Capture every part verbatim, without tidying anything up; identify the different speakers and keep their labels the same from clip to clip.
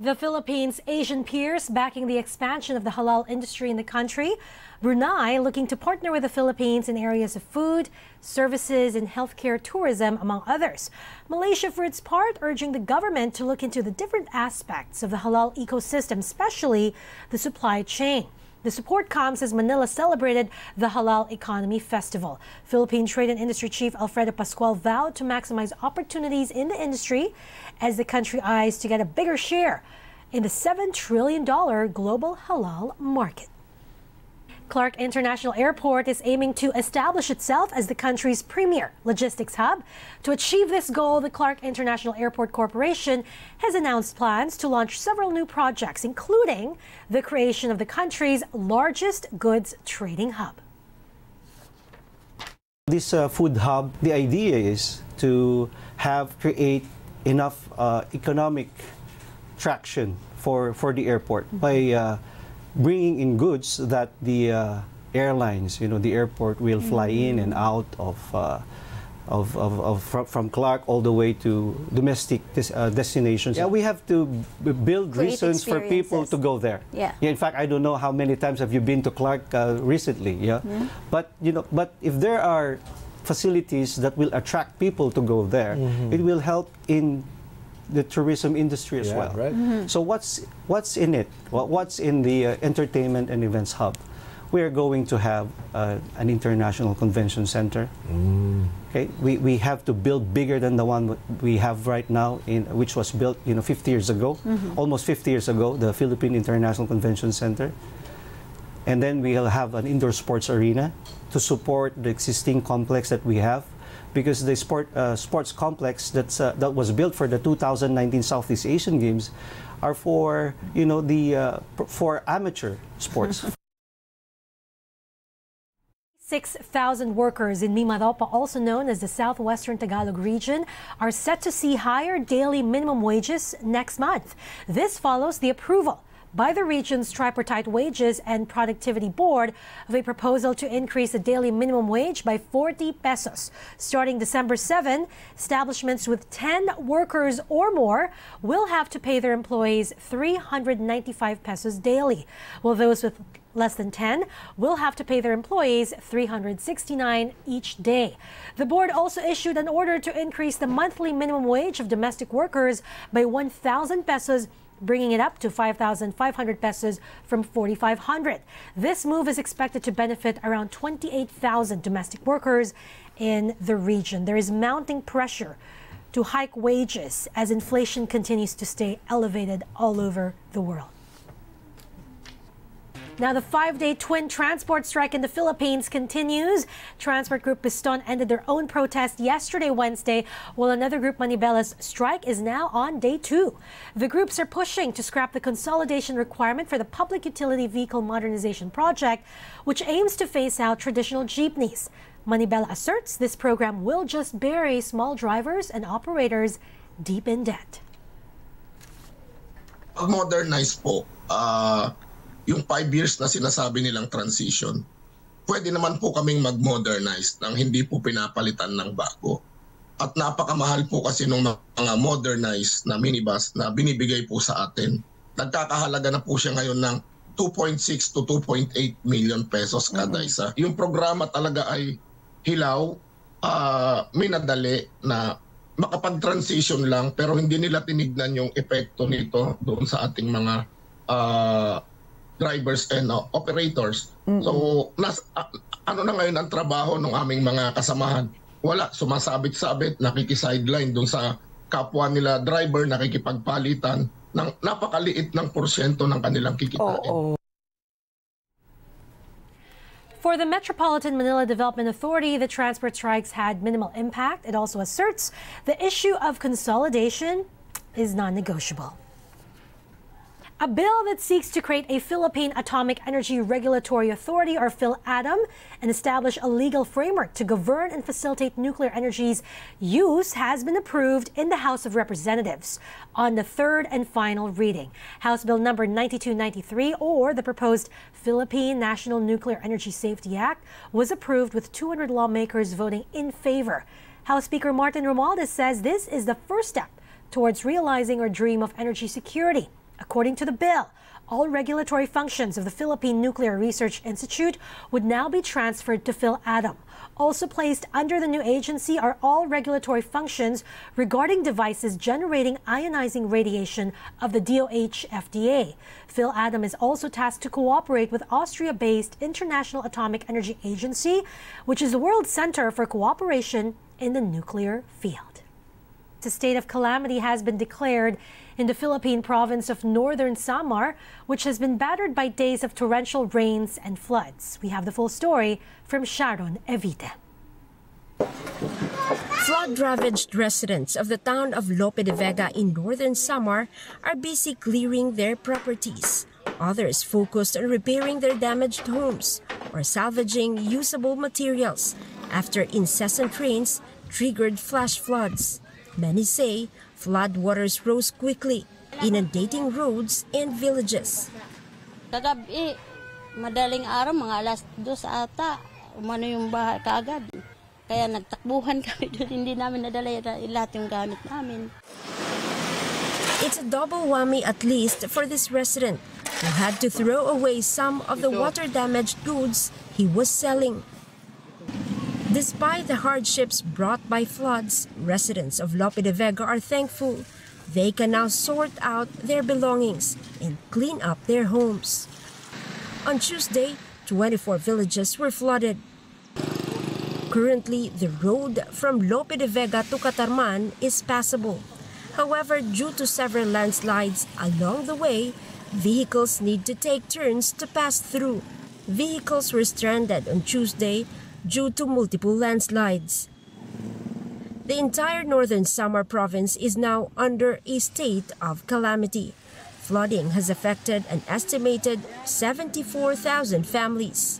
Speaker 1: The Philippines' Asian peers backing the expansion of the halal industry in the country. Brunei looking to partner with the Philippines in areas of food, services, and healthcare tourism, among others. Malaysia, for its part, urging the government to look into the different aspects of the halal ecosystem, especially the supply chain. The support comes as Manila celebrated the Halal Economy Festival. Philippine Trade and Industry Chief Alfredo Pascual vowed to maximize opportunities in the industry as the country eyes to get a bigger share in the seven trillion dollar global halal market. Clark International Airport is aiming to establish itself as the country's premier logistics hub. To achieve this goal, the Clark International Airport Corporation has announced plans to launch several new projects, including the creation of the country's largest goods trading hub.
Speaker 2: This uh, food hub, the idea is to have create enough uh, economic traction for, for the airport mm-hmm. by uh, bringing in goods that the uh, airlines, you know, the airport will fly mm-hmm. in and out of, uh, of, of, of from, from Clark all the way to domestic des uh, destinations. Yeah, we have to b build Create reasons for people to go there.
Speaker 3: Yeah.
Speaker 2: yeah. In fact, I don't know how many times have you been to Clark uh, recently. Yeah. Mm-hmm. But you know, but if there are facilities that will attract people to go there, mm-hmm. it will help in the tourism industry as
Speaker 4: yeah,
Speaker 2: well.
Speaker 4: Right.
Speaker 2: Mm-hmm. So what's what's in it? What's in the uh, entertainment and events hub? We are going to have uh, an international convention center. Mm. Okay, we we have to build bigger than the one we have right now, in which was built you know fifty years ago, mm-hmm. almost fifty years ago, the Philippine International Convention Center. And then we'll have an indoor sports arena to support the existing complex that we have. Because the sport, uh, sports complex that's, uh, that was built for the two thousand nineteen Southeast Asian Games are for, you know, the, uh, for amateur sports.
Speaker 1: six thousand workers in Mimaropa, also known as the Southwestern Tagalog region, are set to see higher daily minimum wages next month. This follows the approval by the region's Tripartite Wages and Productivity Board of a proposal to increase the daily minimum wage by forty pesos. Starting December seventh, establishments with ten workers or more will have to pay their employees three hundred ninety-five pesos daily, while those with less than ten will have to pay their employees three hundred sixty-nine each day. The board also issued an order to increase the monthly minimum wage of domestic workers by one thousand pesos, bringing it up to five thousand five hundred pesos from forty-five hundred. This move is expected to benefit around twenty-eight thousand domestic workers in the region. There is mounting pressure to hike wages as inflation continues to stay elevated all over the world. Now, the five-day twin transport strike in the Philippines continues. Transport Group Piston ended their own protest yesterday, Wednesday, while another group, Manibella's strike, is now on day two. The groups are pushing to scrap the consolidation requirement for the Public Utility Vehicle Modernization Project, which aims to phase out traditional jeepneys. Manibela asserts this program will just bury small drivers and operators deep in debt.
Speaker 5: Modernize po. Uh... Yung five years na sinasabi nilang transition, pwede naman po kaming mag-modernize nang hindi po pinapalitan ng bago. At napakamahal po kasi ng mga modernized na minibus na binibigay po sa atin. Nagkakahalaga na po siya ngayon ng two point six to two point eight million pesos kada mm-hmm. isa. Yung programa talaga ay hilaw, uh, minadali na makapag-transition lang pero hindi nila tinignan yung epekto nito doon sa ating mga uh, drivers and uh, operators. Mm-hmm. So, nas, uh, ano na ngayon ang trabaho ng aming mga kasamahan? Wala, sumasabit-sabit, nakikisideline doon sa kapwa nila driver, nakikipagpalitan ng napakaliit ng porsyento ng kanilang kikitain. Oh, oh.
Speaker 1: For the Metropolitan Manila Development Authority, the transport strikes had minimal impact. It also asserts the issue of consolidation is non-negotiable. A bill that seeks to create a Philippine Atomic Energy Regulatory Authority, or PhilATOM, and establish a legal framework to govern and facilitate nuclear energy's use has been approved in the House of Representatives on the third and final reading. House Bill number ninety-two ninety-three, or the proposed Philippine National Nuclear Energy Safety Act, was approved with two hundred lawmakers voting in favor. House Speaker Martin Romualdez says this is the first step towards realizing our dream of energy security. According to the bill, all regulatory functions of the Philippine Nuclear Research Institute would now be transferred to PhilAtom. Also placed under the new agency are all regulatory functions regarding devices generating ionizing radiation of the D O H F D A. PhilAtom is also tasked to cooperate with Austria-based International Atomic Energy Agency, which is the world center for cooperation in the nuclear field. A state of calamity has been declared in the Philippine province of Northern Samar, which has been battered by days of torrential rains and floods. We have the full story from Sharon Evite.
Speaker 3: Flood-ravaged residents of the town of Lope de Vega in Northern Samar are busy clearing their properties. Others focused on repairing their damaged homes or salvaging usable materials after incessant rains triggered flash floods. Many say flood waters rose quickly, inundating roads and villages.
Speaker 4: Kagabi, madaling araw, mga alas dos ata, umano yung bahay kaagad. Kaya nagtakbuhan kami doon, hindi namin nadala lahat yung gamit namin.
Speaker 3: It's a double whammy at least for this resident who had to throw away some of the water-damaged goods he was selling. Despite the hardships brought by floods, residents of Lope de Vega are thankful they can now sort out their belongings and clean up their homes. On Tuesday, twenty-four villages were flooded. Currently, the road from Lope de Vega to Catarman is passable. However, due to several landslides along the way, vehicles need to take turns to pass through. Vehicles were stranded on Tuesday due to multiple landslides. The entire Northern Samar province is now under a state of calamity. Flooding has affected an estimated seventy-four thousand families.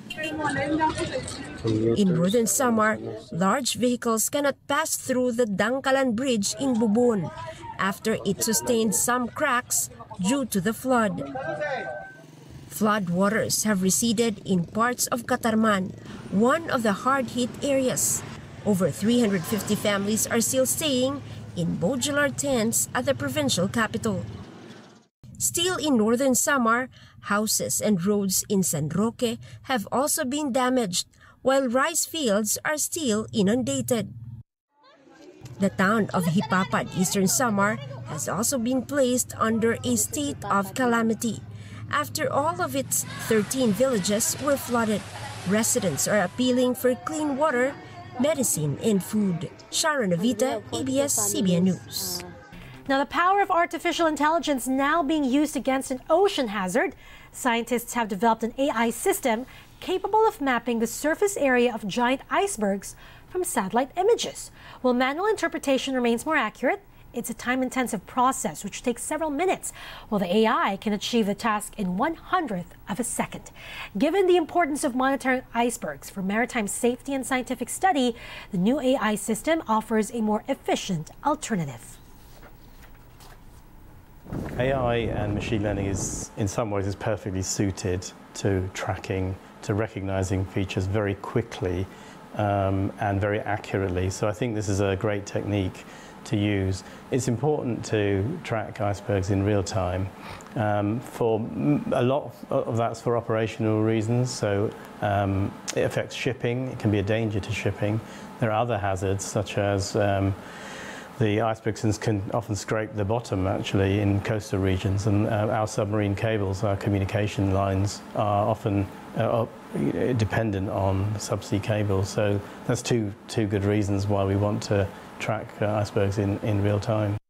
Speaker 3: In Northern Samar, large vehicles cannot pass through the Dangkalan Bridge in Bubon after it sustained some cracks due to the flood. Flood waters have receded in parts of Catarman, one of the hard-hit areas. Over three hundred fifty families are still staying in modular tents at the provincial capital. Still in Northern Samar, houses and roads in San Roque have also been damaged, while rice fields are still inundated. The town of Hipapad, Eastern Samar, has also been placed under a state of calamity after all of its thirteen villages were flooded. Residents are appealing for clean water, medicine, and food. Sharon Evite, A B S C B N News.
Speaker 1: Now, the power of artificial intelligence now being used against an ocean hazard. Scientists have developed an A I system capable of mapping the surface area of giant icebergs from satellite images. While manual interpretation remains more accurate, it's a time-intensive process which takes several minutes, while the A I can achieve the task in one hundredth of a second. Given the importance of monitoring icebergs for maritime safety and scientific study, the new A I system offers a more efficient alternative.
Speaker 6: A I and machine learning is, in some ways, is perfectly suited to tracking, to recognizing features very quickly um, and very accurately. So I think this is a great technique to use. It's important to track icebergs in real time. Um, for a lot of that's for operational reasons, so um, it affects shipping, it can be a danger to shipping. There are other hazards such as um, the icebergs can often scrape the bottom actually in coastal regions, and uh, our submarine cables, our communication lines are often uh, dependent on subsea cables. So that's two, two good reasons why we want to track uh, icebergs in, in real time.